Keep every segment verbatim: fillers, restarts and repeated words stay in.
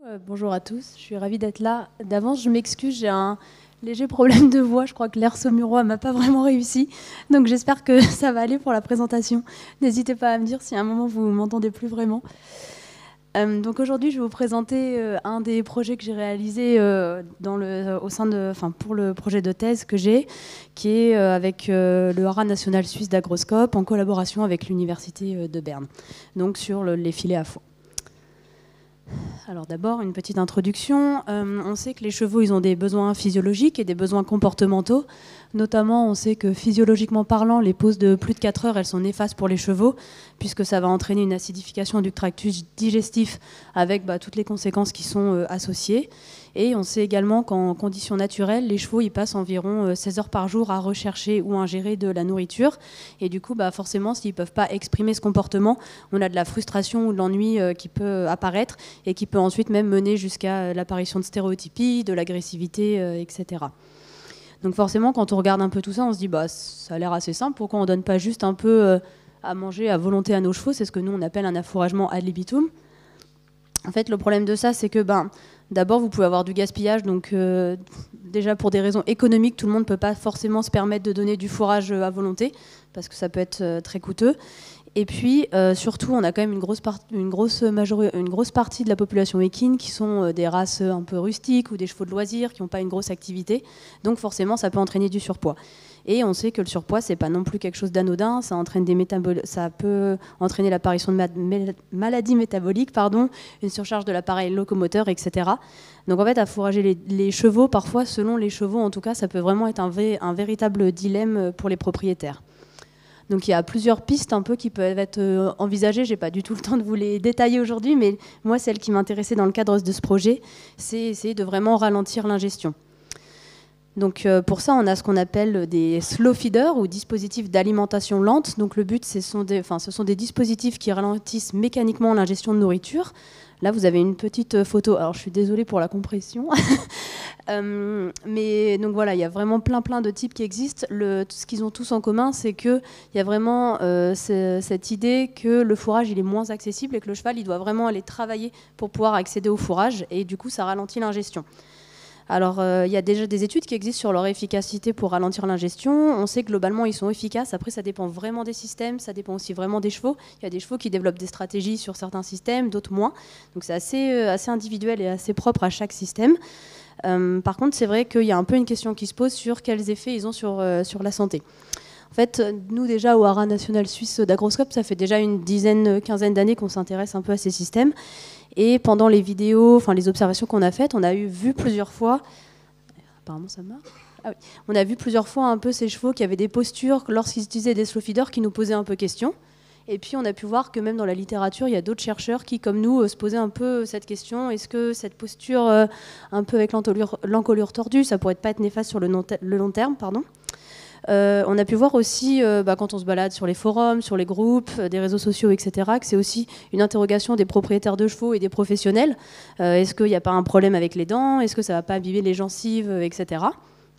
Euh, bonjour à tous, je suis ravie d'être là. D'avance, je m'excuse, j'ai un léger problème de voix. Je crois que l'air saumurois m'a pas vraiment réussi. Donc j'espère que ça va aller pour la présentation. N'hésitez pas à me dire si à un moment vous m'entendez plus vraiment. Euh, donc aujourd'hui, je vais vous présenter euh, un des projets que j'ai réalisé euh, dans le, au sein de, enfin, pour le projet de thèse que j'ai, qui est euh, avec euh, le Haras national suisse d'agroscope en collaboration avec l'université euh, de Berne, donc sur le, les filets à foin. Alors d'abord, une petite introduction. Euh, on sait que les chevaux, ils ont des besoins physiologiques et des besoins comportementaux. Notamment, on sait que physiologiquement parlant, les pauses de plus de quatre heures, elles sont néfastes pour les chevaux, puisque ça va entraîner une acidification du tractus digestif avec bah, toutes les conséquences qui sont euh, associées. Et on sait également qu'en conditions naturelles, les chevaux ils passent environ seize heures par jour à rechercher ou ingérer de la nourriture. Et du coup, bah, forcément, s'ils ne peuvent pas exprimer ce comportement, on a de la frustration ou de l'ennui euh, qui peut apparaître et qui peut ensuite même mener jusqu'à l'apparition de stéréotypies, de l'agressivité, euh, et cetera. Donc forcément, quand on regarde un peu tout ça, on se dit bah, ça a l'air assez simple. Pourquoi on ne donne pas juste un peu euh, à manger à volonté à nos chevaux? C'est ce que nous, on appelle un affouragement ad libitum. En fait, le problème de ça, c'est que ben, d'abord, vous pouvez avoir du gaspillage. Donc, euh, déjà, pour des raisons économiques, tout le monde ne peut pas forcément se permettre de donner du fourrage à volonté, parce que ça peut être euh, très coûteux. Et puis, euh, surtout, on a quand même une grosse, part, une, grosse majori- une grosse partie de la population équine qui sont euh, des races un peu rustiques ou des chevaux de loisirs qui n'ont pas une grosse activité. Donc, forcément, ça peut entraîner du surpoids. Et on sait que le surpoids, c'est pas non plus quelque chose d'anodin. Ça entraîne des métabol- ça peut entraîner l'apparition de ma- mé- maladies métaboliques, pardon, une surcharge de l'appareil locomoteur, et cetera. Donc en fait, à fourrager les, les chevaux, parfois, selon les chevaux, en tout cas, ça peut vraiment être un, vé- un véritable dilemme pour les propriétaires. Donc il y a plusieurs pistes un peu qui peuvent être euh, envisagées. J'ai pas du tout le temps de vous les détailler aujourd'hui, mais moi, celle qui m'intéressait dans le cadre de ce projet, c'est essayer de vraiment ralentir l'ingestion. Donc euh, pour ça, on a ce qu'on appelle des slow feeders ou dispositifs d'alimentation lente. Donc le but, ce sont des, enfin, ce sont des dispositifs qui ralentissent mécaniquement l'ingestion de nourriture. Là, vous avez une petite photo. Alors, je suis désolée pour la compression. euh, mais donc voilà, il y a vraiment plein, plein de types qui existent. Le, ce qu'ils ont tous en commun, c'est qu'il y a vraiment euh, ce, cette idée que le fourrage, il est moins accessible et que le cheval, il doit vraiment aller travailler pour pouvoir accéder au fourrage. Et du coup, ça ralentit l'ingestion. Alors, euh, il y a déjà des études qui existent sur leur efficacité pour ralentir l'ingestion. On sait que globalement, ils sont efficaces. Après, ça dépend vraiment des systèmes. Ça dépend aussi vraiment des chevaux. Il y a des chevaux qui développent des stratégies sur certains systèmes, d'autres moins. Donc, c'est assez, euh, assez individuel et assez propre à chaque système. Euh, par contre, c'est vrai qu'il y a un peu une question qui se pose sur quels effets ils ont sur, euh, sur la santé. En fait, nous, déjà, au Haras national suisse d'agroscope, ça fait déjà une dizaine, quinzaine d'années qu'on s'intéresse un peu à ces systèmes. Et pendant les vidéos, enfin les observations qu'on a faites, on a eu, vu plusieurs fois, apparemment ça marche, ah oui. On a vu plusieurs fois un peu ces chevaux qui avaient des postures lorsqu'ils utilisaient des slow feeders qui nous posaient un peu question. Et puis on a pu voir que même dans la littérature, il y a d'autres chercheurs qui, comme nous, euh, se posaient un peu cette question. Est-ce que cette posture euh, un peu avec l'encolure tordue, ça pourrait pas être néfaste sur le, non le long terme, pardon. Euh, on a pu voir aussi, euh, bah, quand on se balade sur les forums, sur les groupes, euh, des réseaux sociaux, et cetera, que c'est aussi une interrogation des propriétaires de chevaux et des professionnels. Euh, est-ce qu'il n'y a pas un problème avec les dents? Est-ce que ça ne va pas abîmer les gencives, et cetera.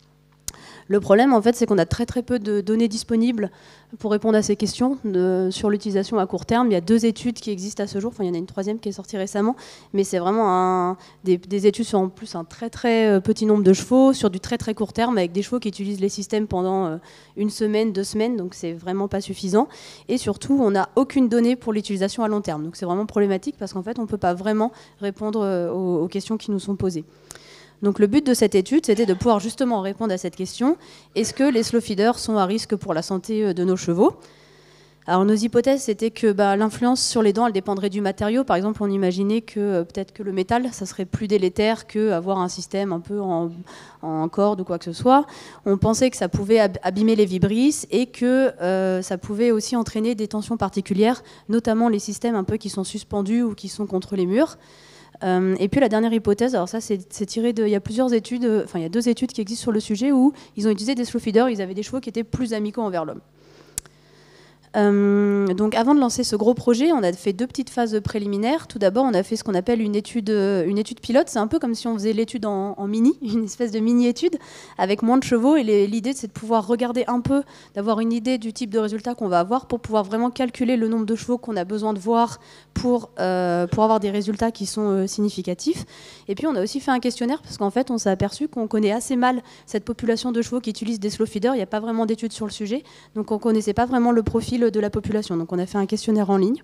Le problème, en fait, c'est qu'on a très très peu de données disponibles pour répondre à ces questions de, sur l'utilisation à court terme. Il y a deux études qui existent à ce jour. Enfin, il y en a une troisième qui est sortie récemment, mais c'est vraiment un, des, des études sur en plus un très très petit nombre de chevaux sur du très très court terme avec des chevaux qui utilisent les systèmes pendant une semaine, deux semaines. Donc c'est vraiment pas suffisant. Et surtout, on n'a aucune donnée pour l'utilisation à long terme. Donc c'est vraiment problématique parce qu'en fait, on ne peut pas vraiment répondre aux, aux questions qui nous sont posées. Donc le but de cette étude, c'était de pouvoir justement répondre à cette question. Est-ce que les slow feeders sont à risque pour la santé de nos chevaux? Alors nos hypothèses, c'était que bah, l'influence sur les dents, elle dépendrait du matériau. Par exemple, on imaginait que euh, peut-être que le métal, ça serait plus délétère qu'avoir un système un peu en, en corde ou quoi que ce soit. On pensait que ça pouvait abîmer les vibrisses et que euh, ça pouvait aussi entraîner des tensions particulières, notamment les systèmes un peu qui sont suspendus ou qui sont contre les murs. Euh, et puis la dernière hypothèse, alors ça c'est tiré de, il y a plusieurs études, enfin il y a deux études qui existent sur le sujet où ils ont utilisé des slow feeders, ils avaient des chevaux qui étaient plus amicaux envers l'homme. Euh, donc avant de lancer ce gros projet, on a fait deux petites phases préliminaires. Tout d'abord, on a fait ce qu'on appelle une étude, une étude pilote. C'est un peu comme si on faisait l'étude en, en mini, une espèce de mini-étude avec moins de chevaux. Et l'idée, c'est de pouvoir regarder un peu, d'avoir une idée du type de résultat qu'on va avoir pour pouvoir vraiment calculer le nombre de chevaux qu'on a besoin de voir pour, euh, pour avoir des résultats qui sont euh, significatifs. Et puis, on a aussi fait un questionnaire parce qu'en fait, on s'est aperçu qu'on connaît assez mal cette population de chevaux qui utilisent des slow feeders. Il n'y a pas vraiment d'études sur le sujet. Donc, on ne connaissait pas vraiment le profil de la population. Donc on a fait un questionnaire en ligne.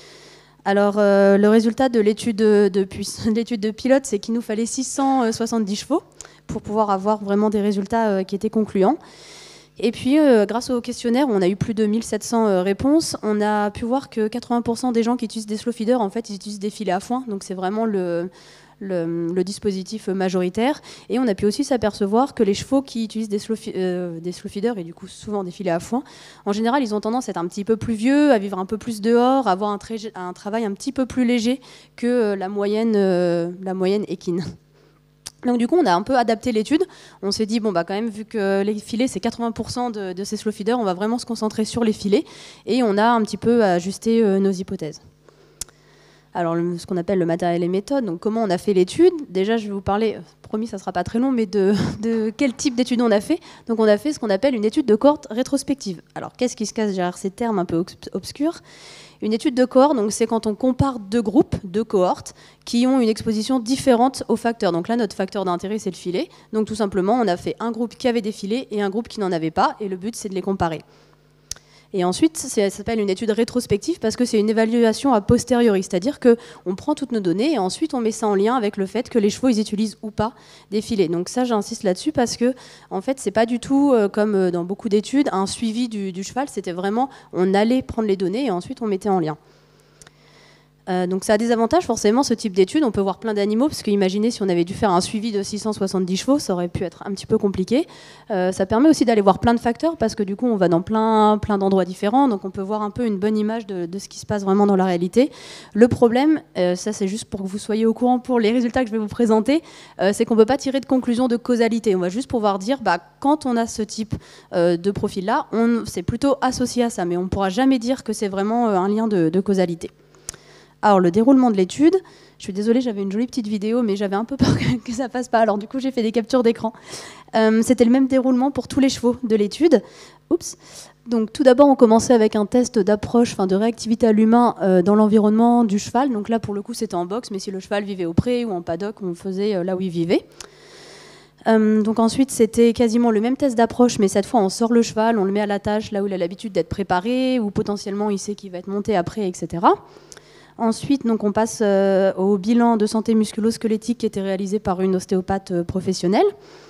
Alors euh, le résultat de l'étude de, de, l'étude de pilote, c'est qu'il nous fallait six cent soixante-dix chevaux pour pouvoir avoir vraiment des résultats euh, qui étaient concluants. Et puis euh, grâce au questionnaire, on a eu plus de mille sept cents euh, réponses. On a pu voir que quatre-vingts pour cent des gens qui utilisent des slow feeders, en fait, ils utilisent des filets à foin. Donc c'est vraiment le... Le, le dispositif majoritaire. Et on a pu aussi s'apercevoir que les chevaux qui utilisent des slow, euh, des slow feeders, et du coup souvent des filets à foin, en général, ils ont tendance à être un petit peu plus vieux, à vivre un peu plus dehors, à avoir un, un travail un petit peu plus léger que euh, la, moyenne, euh, la moyenne équine. Donc du coup, on a un peu adapté l'étude. On s'est dit, bon, bah, quand même, vu que les filets, c'est quatre-vingts pour cent de, de ces slow feeders, on va vraiment se concentrer sur les filets. Et on a un petit peu ajusté euh, nos hypothèses. Alors, le, ce qu'on appelle le matériel et méthode. Donc, comment on a fait l'étude? Déjà, je vais vous parler, promis, ça ne sera pas très long, mais de, de quel type d'étude on a fait. Donc, on a fait ce qu'on appelle une étude de cohorte rétrospective. Alors, qu'est-ce qui se cache derrière ces termes un peu obscurs? Une étude de cohorte, donc c'est quand on compare deux groupes, deux cohortes, qui ont une exposition différente aux facteurs. Donc là, notre facteur d'intérêt, c'est le filet. Donc, tout simplement, on a fait un groupe qui avait des filets et un groupe qui n'en avait pas. Et le but, c'est de les comparer. Et ensuite, ça s'appelle une étude rétrospective parce que c'est une évaluation a posteriori, c'est-à-dire qu'on prend toutes nos données et ensuite on met ça en lien avec le fait que les chevaux ils utilisent ou pas des filets. Donc ça, j'insiste là-dessus parce que en fait, c'est pas du tout euh, comme dans beaucoup d'études un suivi du, du cheval. C'était vraiment on allait prendre les données et ensuite on mettait en lien. Euh, donc ça a des avantages forcément ce type d'étude, on peut voir plein d'animaux parce que imaginez si on avait dû faire un suivi de six cent soixante-dix chevaux, ça aurait pu être un petit peu compliqué. Euh, ça permet aussi d'aller voir plein de facteurs parce que du coup on va dans plein, plein d'endroits différents, donc on peut voir un peu une bonne image de, de ce qui se passe vraiment dans la réalité. Le problème, euh, ça c'est juste pour que vous soyez au courant pour les résultats que je vais vous présenter, euh, c'est qu'on ne peut pas tirer de conclusion de causalité, on va juste pouvoir dire bah, quand on a ce type euh, de profil là, c'est plutôt associé à ça, mais on ne pourra jamais dire que c'est vraiment euh, un lien de, de causalité. Alors, le déroulement de l'étude, je suis désolée, j'avais une jolie petite vidéo, mais j'avais un peu peur que, que ça passe pas. Alors, du coup, j'ai fait des captures d'écran. Euh, C'était le même déroulement pour tous les chevaux de l'étude. Oups. Donc, tout d'abord, on commençait avec un test d'approche, enfin, de réactivité à l'humain euh, dans l'environnement du cheval. Donc là, pour le coup, c'était en box, mais si le cheval vivait au pré ou en paddock, on le faisait euh, là où il vivait. Euh, donc ensuite, c'était quasiment le même test d'approche, mais cette fois, on sort le cheval, on le met à la tâche, là où il a l'habitude d'être préparé, ou potentiellement, il sait qu'il va être monté après, et cetera. Ensuite, donc, on passe euh, au bilan de santé musculo-squelettique qui était réalisé par une ostéopathe euh, professionnelle.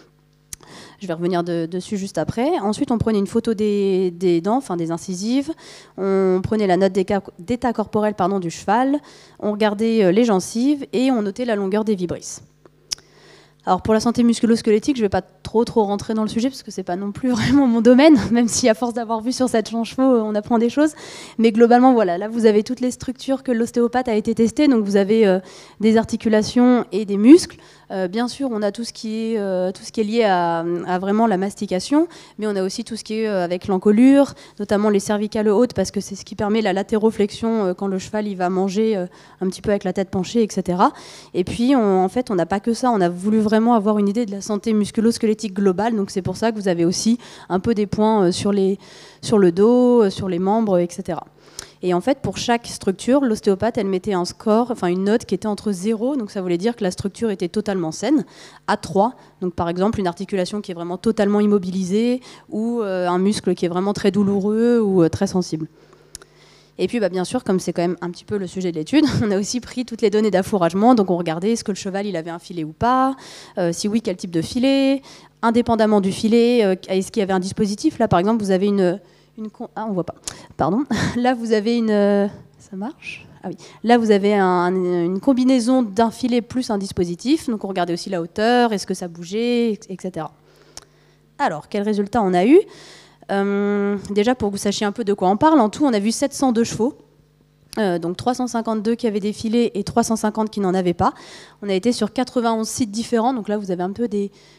Je vais revenir de, dessus juste après. Ensuite, on prenait une photo des, des dents, enfin des incisives. On prenait la note d'état corporel pardon, du cheval. On regardait euh, les gencives et on notait la longueur des vibrisses. Alors pour la santé musculo-squelettique, je ne vais pas trop trop rentrer dans le sujet parce que c'est pas non plus vraiment mon domaine, même si à force d'avoir vu sur sept cents chevaux, on apprend des choses. Mais globalement, voilà, là vous avez toutes les structures que l'ostéopathe a été testée. Donc vous avez euh, des articulations et des muscles. Euh, bien sûr, on a tout ce qui est, euh, tout ce qui est lié à, à vraiment la mastication, mais on a aussi tout ce qui est euh, avec l'encolure, notamment les cervicales hautes, parce que c'est ce qui permet la latéroflexion euh, quand le cheval il va manger euh, un petit peu avec la tête penchée, et cetera. Et puis, on, en fait, on n'a pas que ça, on a voulu vraiment avoir une idée de la santé musculo-squelettique globale, donc c'est pour ça que vous avez aussi un peu des points euh, sur, les, sur le dos, euh, sur les membres, et cetera. Et en fait, pour chaque structure, l'ostéopathe, elle mettait un score, enfin une note qui était entre zéro, donc ça voulait dire que la structure était totalement saine, à trois. Donc par exemple, une articulation qui est vraiment totalement immobilisée, ou euh, un muscle qui est vraiment très douloureux ou euh, très sensible. Et puis bah, bien sûr, comme c'est quand même un petit peu le sujet de l'étude, on a aussi pris toutes les données d'affouragement, donc on regardait est-ce que le cheval il avait un filet ou pas, euh, si oui, quel type de filet, indépendamment du filet, euh, est-ce qu'il y avait un dispositif. Là par exemple, vous avez une... Une ah, on voit pas. Pardon. Là, vous avez une... Ça marche ? Ah oui. Là, vous avez un, une combinaison d'un filet plus un dispositif. Donc, on regardait aussi la hauteur, est-ce que ça bougeait, et cetera. Alors, quel résultat on a eu ? euh, Déjà, pour que vous sachiez un peu de quoi on parle, en tout, on a vu sept cent deux chevaux. Euh, donc trois cent cinquante-deux qui avaient des filets et trois cent cinquante qui n'en avaient pas. On a été sur quatre-vingt-onze sites différents, donc là vous avez un peu des,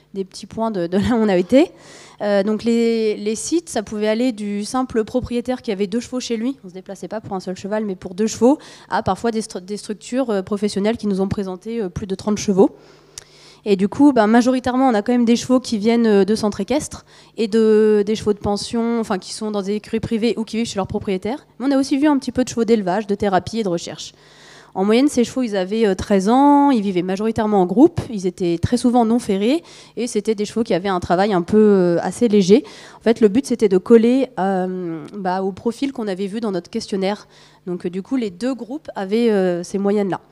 des petits points de, de là où on a été. Euh, donc les, les sites, ça pouvait aller du simple propriétaire qui avait deux chevaux chez lui, on ne se déplaçait pas pour un seul cheval, mais pour deux chevaux, à parfois des, stru des structures euh, professionnelles qui nous ont présenté euh, plus de trente chevaux. Et du coup, ben, majoritairement, on a quand même des chevaux qui viennent de centres équestres et de, des chevaux de pension, enfin qui sont dans des écuries privées ou qui vivent chez leurs propriétaires. Mais on a aussi vu un petit peu de chevaux d'élevage, de thérapie et de recherche. En moyenne, ces chevaux, ils avaient treize ans, ils vivaient majoritairement en groupe, ils étaient très souvent non ferrés, et c'était des chevaux qui avaient un travail un peu assez léger. En fait, le but, c'était de coller euh, bah, au profil qu'on avait vu dans notre questionnaire. Donc, du coup, les deux groupes avaient euh, ces moyennes-là.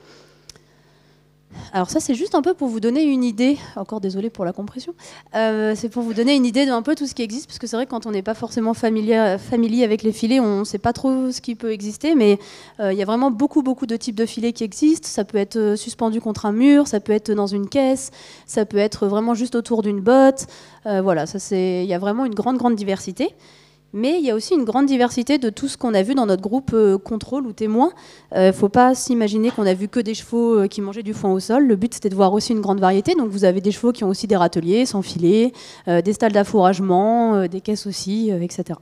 Alors ça, c'est juste un peu pour vous donner une idée, encore désolé pour la compression, euh, c'est pour vous donner une idée d'un peu tout ce qui existe, parce que c'est vrai que quand on n'est pas forcément familier, familier avec les filets, on ne sait pas trop ce qui peut exister, mais euh, il y a vraiment beaucoup, beaucoup de types de filets qui existent. Ça peut être suspendu contre un mur, ça peut être dans une caisse, ça peut être vraiment juste autour d'une botte. Euh, voilà, ça c'est, il y a vraiment une grande, grande diversité. Mais il y a aussi une grande diversité de tout ce qu'on a vu dans notre groupe euh, contrôle ou témoin. Il ne faut pas s'imaginer qu'on a vu que des chevaux euh, qui mangeaient du foin au sol. Le but, c'était de voir aussi une grande variété. Donc vous avez des chevaux qui ont aussi des râteliers, sans filet, euh, des stalles d'affouragement, euh, des caisses aussi, euh, et cetera.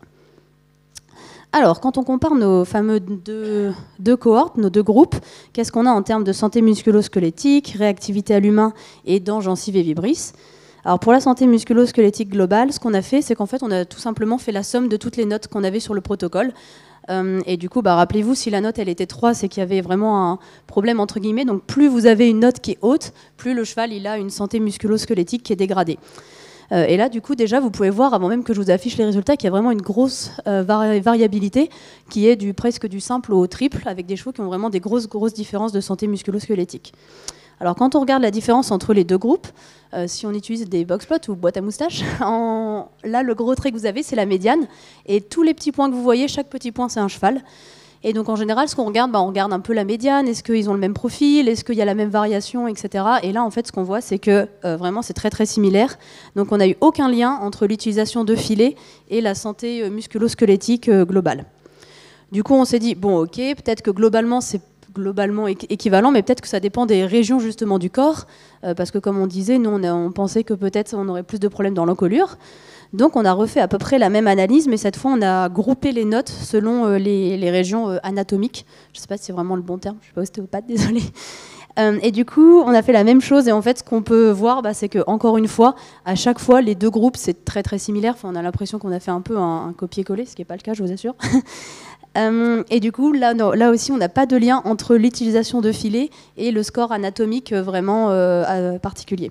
Alors, quand on compare nos fameux deux, deux cohortes, nos deux groupes, qu'est-ce qu'on a en termes de santé musculo-squelettique, réactivité à l'humain et dents, gencives et vibrisses? Alors pour la santé musculo-squelettique globale, ce qu'on a fait, c'est qu'en fait, on a tout simplement fait la somme de toutes les notes qu'on avait sur le protocole. Euh, et du coup, bah, rappelez-vous, si la note elle était trois, c'est qu'il y avait vraiment un problème entre guillemets. Donc plus vous avez une note qui est haute, plus le cheval il a une santé musculo-squelettique qui est dégradée. Euh, et là, du coup, déjà, vous pouvez voir, avant même que je vous affiche les résultats, qu'il y a vraiment une grosse euh, vari variabilité qui est du, presque du simple au triple, avec des chevaux qui ont vraiment des grosses, grosses différences de santé musculo-squelettique. Alors quand on regarde la différence entre les deux groupes, euh, si on utilise des box-plots ou boîtes à moustaches, en... là le gros trait que vous avez c'est la médiane, et tous les petits points que vous voyez, chaque petit point c'est un cheval. Et donc en général ce qu'on regarde, bah, on regarde un peu la médiane, est-ce qu'ils ont le même profil, est-ce qu'il y a la même variation, et cetera. Et là en fait ce qu'on voit c'est que euh, vraiment c'est très très similaire. Donc on n'a eu aucun lien entre l'utilisation de filets et la santé euh, musculo-squelettique euh, globale. Du coup on s'est dit, bon ok, peut-être que globalement c'est globalement équivalent, mais peut-être que ça dépend des régions justement du corps, euh, parce que comme on disait, nous on, a, on pensait que peut-être on aurait plus de problèmes dans l'encolure. Donc on a refait à peu près la même analyse, mais cette fois on a groupé les notes selon euh, les, les régions euh, anatomiques. Je ne sais pas si c'est vraiment le bon terme, je ne suis pas ostéopathe, désolée. Euh, et du coup, on a fait la même chose, et en fait, ce qu'on peut voir, bah, c'est que encore une fois, à chaque fois, les deux groupes, c'est très très similaire. Enfin, on a l'impression qu'on a fait un peu un, un copier-coller, ce qui n'est pas le cas, je vous assure. euh, et du coup, là, non, là aussi, on n'a pas de lien entre l'utilisation de filets et le score anatomique euh, vraiment euh, particulier.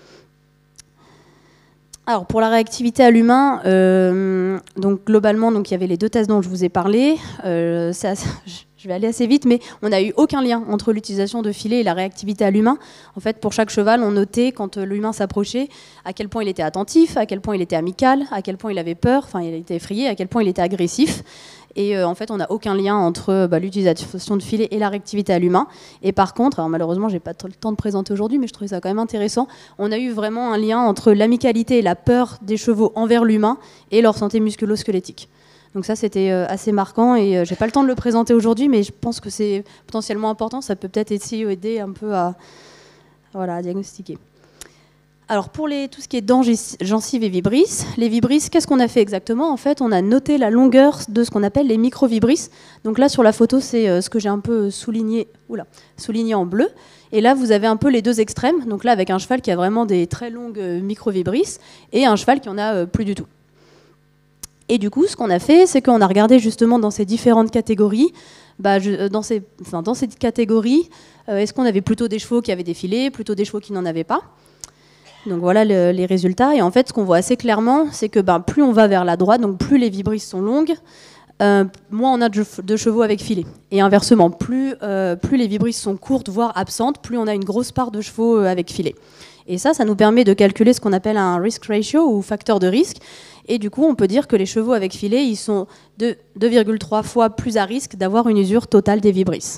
Alors pour la réactivité à l'humain, euh, donc globalement, donc il y avait les deux tests dont je vous ai parlé. Euh, c'est assez, je vais aller assez vite, mais on n'a eu aucun lien entre l'utilisation de filets et la réactivité à l'humain. En fait, pour chaque cheval, on notait quand l'humain s'approchait à quel point il était attentif, à quel point il était amical, à quel point il avait peur, enfin il était effrayé, à quel point il était agressif. Et euh, en fait, on n'a aucun lien entre bah, l'utilisation de filets et la réactivité à l'humain. Et par contre, alors malheureusement, j'ai pas le temps de présenter aujourd'hui, mais je trouvais ça quand même intéressant. On a eu vraiment un lien entre l'amicalité et la peur des chevaux envers l'humain et leur santé musculo-squelettique. Donc ça, c'était euh, assez marquant et euh, j'ai pas le temps de le présenter aujourd'hui, mais je pense que c'est potentiellement important. Ça peut peut-être essayer aider un peu à, voilà, à diagnostiquer. Alors pour les, tout ce qui est dents, gencives et vibrisses, les vibrisses, qu'est-ce qu'on a fait exactement? En fait, on a noté la longueur de ce qu'on appelle les micro-vibrisses. Donc là, sur la photo, c'est euh, ce que j'ai un peu souligné, oula, souligné en bleu. Et là, vous avez un peu les deux extrêmes. Donc là, avec un cheval qui a vraiment des très longues euh, micro-vibrisses et un cheval qui en a euh, plus du tout. Et du coup, ce qu'on a fait, c'est qu'on a regardé justement dans ces différentes catégories, bah, je, dans, ces, enfin, dans ces catégories, euh, est-ce qu'on avait plutôt des chevaux qui avaient des filets, plutôt des chevaux qui n'en avaient pas? Donc voilà le, les résultats. Et en fait, ce qu'on voit assez clairement, c'est que ben, plus on va vers la droite, donc plus les vibrisses sont longues, euh, moins on a de, de chevaux avec filet. Et inversement, plus, euh, plus les vibrisses sont courtes, voire absentes, plus on a une grosse part de chevaux euh, avec filet. Et ça, ça nous permet de calculer ce qu'on appelle un risk ratio ou facteur de risque. Et du coup, on peut dire que les chevaux avec filet, ils sont deux virgule trois fois plus à risque d'avoir une usure totale des vibrisses.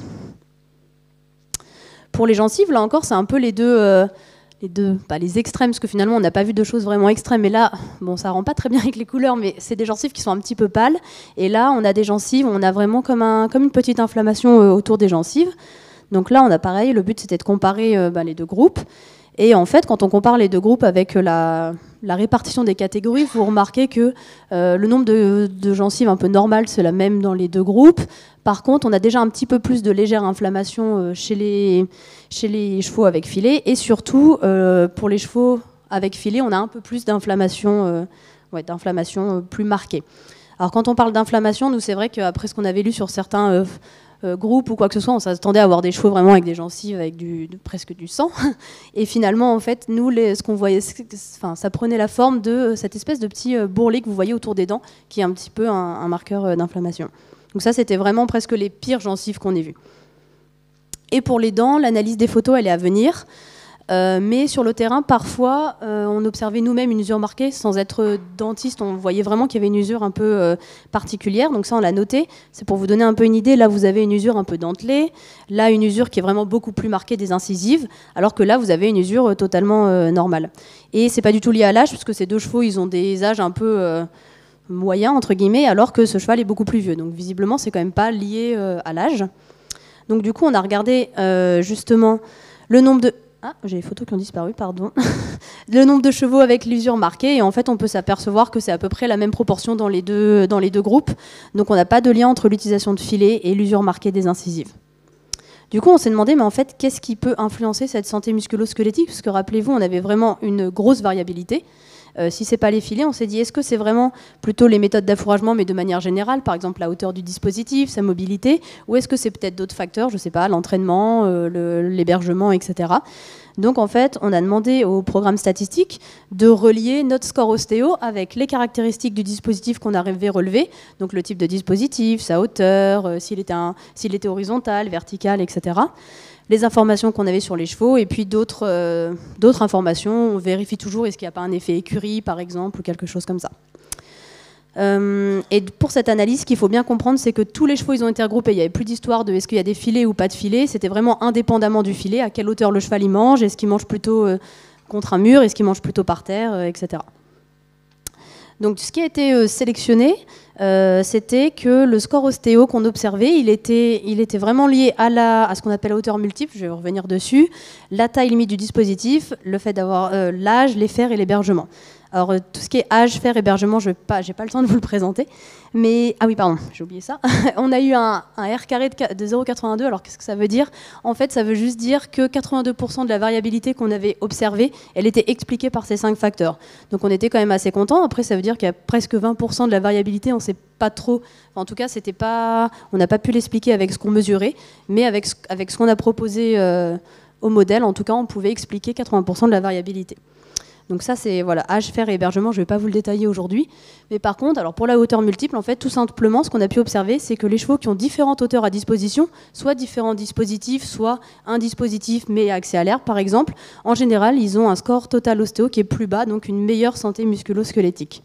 Pour les gencives, là encore, c'est un peu les deux... Euh, les deux, pas les extrêmes, parce que finalement on n'a pas vu de choses vraiment extrêmes, mais là, bon, ça rend pas très bien avec les couleurs, mais c'est des gencives qui sont un petit peu pâles, et là on a des gencives, on a vraiment comme, un, comme une petite inflammation euh, autour des gencives. Donc là on a pareil, le but c'était de comparer euh, bah, les deux groupes, Et en fait, quand on compare les deux groupes avec la, la répartition des catégories, vous remarquez que euh, le nombre de, de gencives un peu normal, c'est la même dans les deux groupes. Par contre, on a déjà un petit peu plus de légère inflammation euh, chez, les, chez les chevaux avec filet. Et surtout, euh, pour les chevaux avec filet, on a un peu plus d'inflammation, euh, ouais, d'inflammation euh, plus marquée. Alors quand on parle d'inflammation, nous c'est vrai qu'après ce qu'on avait lu sur certains euh, euh, groupes ou quoi que ce soit, on s'attendait à avoir des chevaux vraiment avec des gencives, avec du, de, presque du sang. Et finalement, en fait, nous, les, ce qu'on voyait, enfin, ça prenait la forme de cette espèce de petit euh, bourrelet que vous voyez autour des dents, qui est un petit peu un, un marqueur euh, d'inflammation. Donc ça, c'était vraiment presque les pires gencives qu'on ait vues. Et pour les dents, l'analyse des photos, elle est à venir. Euh, mais sur le terrain, parfois, euh, on observait nous-mêmes une usure marquée. Sans être dentiste, on voyait vraiment qu'il y avait une usure un peu euh, particulière. Donc ça, on l'a noté. C'est pour vous donner un peu une idée. Là, vous avez une usure un peu dentelée. Là, une usure qui est vraiment beaucoup plus marquée des incisives. Alors que là, vous avez une usure euh, totalement euh, normale. Et c'est pas du tout lié à l'âge, puisque ces deux chevaux, ils ont des âges un peu euh, moyens, entre guillemets, alors que ce cheval est beaucoup plus vieux. Donc visiblement, c'est quand même pas lié euh, à l'âge. Donc du coup, on a regardé euh, justement le nombre de... Ah, j'ai les photos qui ont disparu, pardon. Le nombre de chevaux avec l'usure marquée. Et en fait, on peut s'apercevoir que c'est à peu près la même proportion dans les deux, dans les deux groupes. Donc, on n'a pas de lien entre l'utilisation de filets et l'usure marquée des incisives. Du coup, on s'est demandé, mais en fait, qu'est-ce qui peut influencer cette santé musculo-squelettique? Parce que, rappelez-vous, on avait vraiment une grosse variabilité. Euh, si ce n'est pas les filets, on s'est dit, est-ce que c'est vraiment plutôt les méthodes d'affouragement, mais de manière générale, par exemple la hauteur du dispositif, sa mobilité, ou est-ce que c'est peut-être d'autres facteurs, je ne sais pas, l'entraînement, euh, l'hébergement, et cetera. Donc en fait, on a demandé au programme statistique de relier notre score ostéo avec les caractéristiques du dispositif qu'on arrivait à relever, donc le type de dispositif, sa hauteur, euh, s'il était, un, s'il était horizontal, vertical, et cetera. Les informations qu'on avait sur les chevaux, et puis d'autres euh, d'autres informations. On vérifie toujours est-ce qu'il n'y a pas un effet écurie, par exemple, ou quelque chose comme ça. Euh, et pour cette analyse, ce qu'il faut bien comprendre, c'est que tous les chevaux, ils ont été regroupés. Il n'y avait plus d'histoire de est-ce qu'il y a des filets ou pas de filets. C'était vraiment indépendamment du filet, à quelle hauteur le cheval il mange, est-ce qu'il mange plutôt euh, contre un mur, est-ce qu'il mange plutôt par terre, euh, et cetera. Donc ce qui a été euh, sélectionné, euh, c'était que le score ostéo qu'on observait, il était, il était vraiment lié à, la, à ce qu'on appelle la hauteur multiple, je vais revenir dessus, la taille limite du dispositif, le fait d'avoir euh, l'âge, les fers et l'hébergement. Alors euh, tout ce qui est âge, fer, hébergement, je n'ai pas, j'ai pas le temps de vous le présenter. Mais, ah oui, pardon, j'ai oublié ça. On a eu un, un R carré de, de zéro virgule quatre-vingt-deux. Alors qu'est-ce que ça veut dire? En fait, ça veut juste dire que quatre-vingt-deux pour cent de la variabilité qu'on avait observée, elle était expliquée par ces cinq facteurs. Donc on était quand même assez contents. Après, ça veut dire qu'il y a presque vingt pour cent de la variabilité, on ne sait pas trop. Enfin, en tout cas, c'était pas, on n'a pas pu l'expliquer avec ce qu'on mesurait, mais avec ce, avec ce qu'on a proposé euh, au modèle, en tout cas, on pouvait expliquer quatre-vingts pour cent de la variabilité. Donc ça, c'est voilà, âge, fer et hébergement, je ne vais pas vous le détailler aujourd'hui. Mais par contre, alors pour la hauteur multiple, en fait, tout simplement, ce qu'on a pu observer, c'est que les chevaux qui ont différentes hauteurs à disposition, soit différents dispositifs, soit un dispositif mais accès à l'air, par exemple, en général, ils ont un score total ostéo qui est plus bas, donc une meilleure santé musculo-squelettique.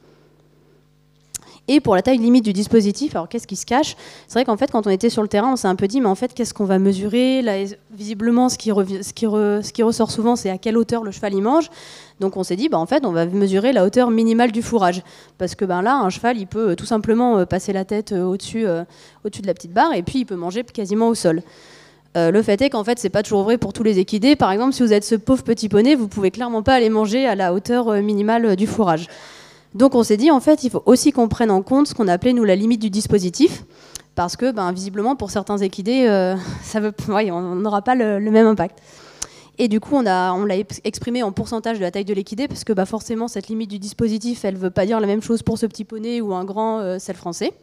Et pour la taille limite du dispositif, alors qu'est-ce qui se cache? C'est vrai qu'en fait, quand on était sur le terrain, on s'est un peu dit, mais en fait, qu'est-ce qu'on va mesurer? Là, visiblement, ce qui, revient, ce, qui re, ce qui ressort souvent, c'est à quelle hauteur le cheval y mange. Donc on s'est dit, bah, en fait, on va mesurer la hauteur minimale du fourrage. Parce que ben, là, un cheval, il peut tout simplement passer la tête au-dessus euh, au-dessus de la petite barre, et puis il peut manger quasiment au sol. Euh, le fait est qu'en fait, c'est pas toujours vrai pour tous les équidés. Par exemple, si vous êtes ce pauvre petit poney, vous pouvez clairement pas aller manger à la hauteur minimale du fourrage. Donc on s'est dit, en fait, il faut aussi qu'on prenne en compte ce qu'on appelait, nous, la limite du dispositif, parce que, ben, visiblement, pour certains équidés, euh, ça veut, ouais, on n'aura pas le, le même impact. Et du coup, on l'a on exprimé en pourcentage de la taille de l'équidé, parce que bah, forcément, cette limite du dispositif, elle ne veut pas dire la même chose pour ce petit poney ou un grand euh, selle français.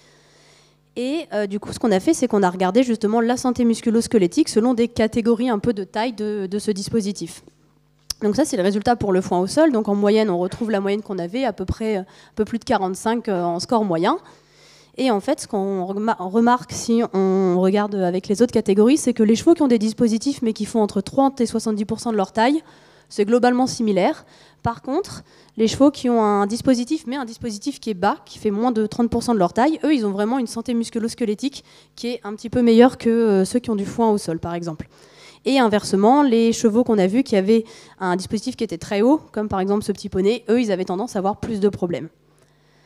Et euh, du coup, ce qu'on a fait, c'est qu'on a regardé justement la santé musculo-squelettique selon des catégories un peu de taille de, de ce dispositif. Donc ça, c'est le résultat pour le foin au sol. Donc en moyenne, on retrouve la moyenne qu'on avait, à peu près un peu plus de quarante-cinq en score moyen. Et en fait, ce qu'on remarque si on regarde avec les autres catégories, c'est que les chevaux qui ont des dispositifs, mais qui font entre trente et soixante-dix pour cent de leur taille, c'est globalement similaire. Par contre, les chevaux qui ont un dispositif, mais un dispositif qui est bas, qui fait moins de trente pour cent de leur taille, eux, ils ont vraiment une santé musculo-squelettique qui est un petit peu meilleure que ceux qui ont du foin au sol, par exemple. Et inversement, les chevaux qu'on a vus qui avaient un dispositif qui était très haut, comme par exemple ce petit poney, eux, ils avaient tendance à avoir plus de problèmes.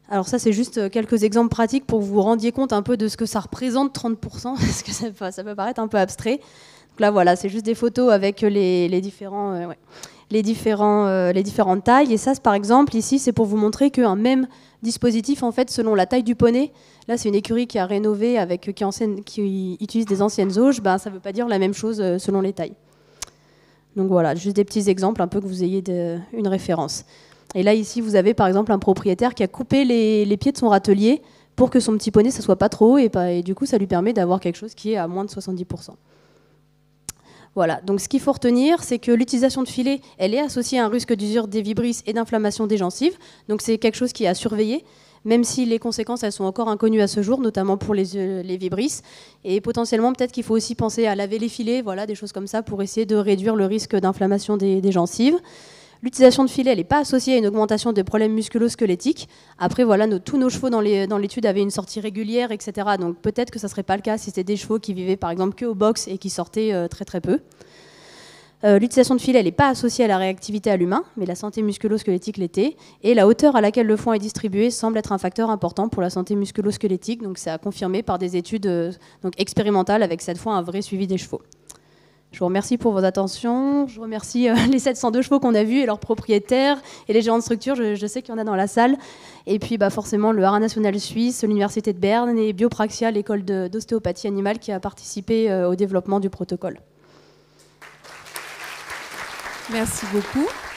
Alors ça, c'est juste quelques exemples pratiques pour que vous vous rendiez compte un peu de ce que ça représente, trente pour cent, parce que ça, ça peut paraître un peu abstrait. Donc là, voilà, c'est juste des photos avec les, les, différents, euh, ouais, les, différents, euh, les différentes tailles. Et ça, par exemple, ici, c'est pour vous montrer qu'un même dispositif, en fait, selon la taille du poney, là, c'est une écurie qui a rénové, avec, qui, enseigne, qui utilise des anciennes auges, ben, ça ne veut pas dire la même chose selon les tailles. Donc voilà, juste des petits exemples, un peu que vous ayez de, une référence. Et là, ici, vous avez par exemple un propriétaire qui a coupé les, les pieds de son râtelier pour que son petit poney, ça ne soit pas trop haut, et, pas, et du coup, ça lui permet d'avoir quelque chose qui est à moins de soixante-dix pour cent. Voilà, donc ce qu'il faut retenir, c'est que l'utilisation de filets, elle est associée à un risque d'usure des vibrisses et d'inflammation des gencives. Donc c'est quelque chose qui est à surveiller, même si les conséquences, elles sont encore inconnues à ce jour, notamment pour les, euh, les vibrisses. Et potentiellement, peut-être qu'il faut aussi penser à laver les filets, voilà, des choses comme ça, pour essayer de réduire le risque d'inflammation des, des gencives. L'utilisation de filets, elle n'est pas associée à une augmentation des problèmes musculo-squelettiques. Après, voilà, nos, tous nos chevaux dans l'étude avaient une sortie régulière, et cetera. Donc peut-être que ça ne serait pas le cas si c'était des chevaux qui vivaient par exemple que au box et qui sortaient euh, très très peu. Euh, L'utilisation de filets, elle n'est pas associée à la réactivité à l'humain, mais la santé musculo-squelettique l'était. Et la hauteur à laquelle le foin est distribué semble être un facteur important pour la santé musculo-squelettique. Donc c'est à confirmer par des études euh, donc expérimentales avec cette fois un vrai suivi des chevaux. Je vous remercie pour vos attentions. Je remercie euh, les sept cent deux chevaux qu'on a vus et leurs propriétaires et les gérants de structure. Je, je sais qu'il y en a dans la salle. Et puis bah, forcément le Haras national suisse, l'Université de Berne et Biopraxia, l'école d'ostéopathie animale qui a participé euh, au développement du protocole. Merci beaucoup.